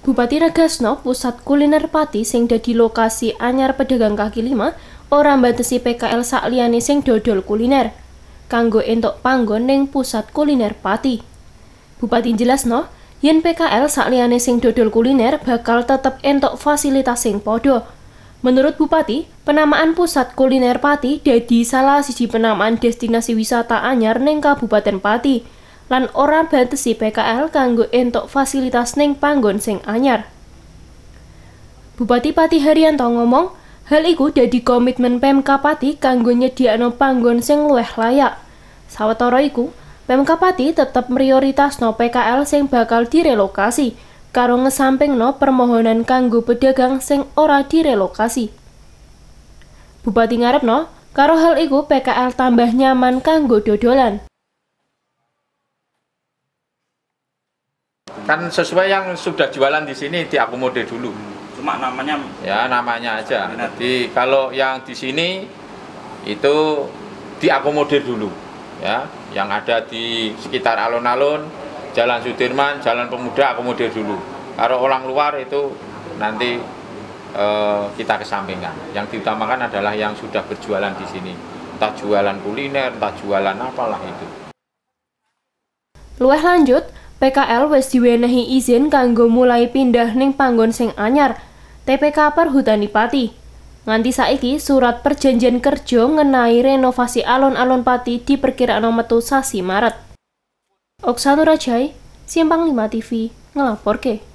Bupati Regasno pusat kuliner Pati sing dadi lokasi anyar pedagang kaki lima ora mbatesi PKL sakliyane sing dodol kuliner kanggo entuk panggon ning pusat kuliner Pati. Bupati jelasno yen PKL sakliyane sing dodol kuliner bakal tetep entuk fasilitas sing padha. Menurut Bupati, penamaan pusat kuliner Pati dadi salah siji penamaan destinasi wisata anyar ning Kabupaten Pati. Lan ora batesi PKL kanggo entuk fasilitas ning panggon sing anyar. Bupati Pati Haryanto ngomong, hal iku dadi komitmen Pemkab Pati kanggo nyediakno panggon sing luwih layak. Sawetara iku, Pemkab Pati tetep prioritasno PKL sing bakal direlokasi, karo ngesampingno permohonan kanggo pedagang sing ora direlokasi. Bupati ngarepno, karo hal iku PKL tambah nyaman kanggo dodolan. Kan sesuai yang sudah jualan di sini diakomodir dulu. Cuma namanya? Ya namanya aja. Jadi kalau yang di sini itu diakomodir dulu, ya. Yang ada di sekitar alun-alun, Jalan Sudirman, Jalan Pemuda akomodir dulu. Kalau orang luar itu nanti kita kesampingkan. Yang diutamakan adalah yang sudah berjualan di sini. Entah jualan kuliner, entah jualan apalah itu. Luwih lanjut, PKL wis diwenehi izin kanggo mulai pindah ning panggon sing anyar, TPK Perhutani Pati. Nganti saiki surat perjanjian kerja ngenai renovasi alun-alun Pati diperkirakan metu sasi Maret. Oksanurajai, Simpang 5 TV, ngelaporke.